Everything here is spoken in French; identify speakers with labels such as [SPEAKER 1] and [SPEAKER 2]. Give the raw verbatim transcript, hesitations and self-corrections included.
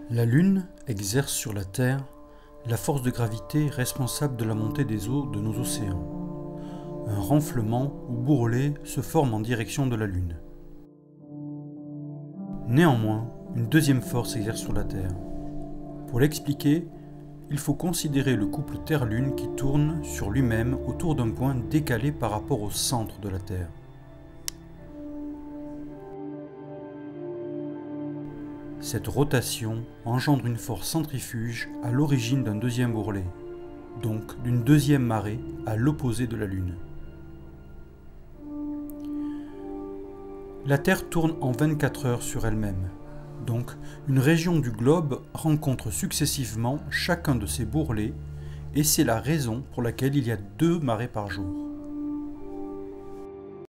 [SPEAKER 1] La Lune exerce sur la Terre la force de gravité responsable de la montée des eaux de nos océans. Un renflement ou bourrelet se forme en direction de la Lune. Néanmoins, une deuxième force s'exerce sur la Terre. Pour l'expliquer, il faut considérer le couple Terre-Lune qui tourne sur lui-même autour d'un point décalé par rapport au centre de la Terre. Cette rotation engendre une force centrifuge à l'origine d'un deuxième bourrelet, donc d'une deuxième marée à l'opposé de la Lune. La Terre tourne en vingt-quatre heures sur elle-même, donc une région du globe rencontre successivement chacun de ces bourrelets et c'est la raison pour laquelle il y a deux marées par jour.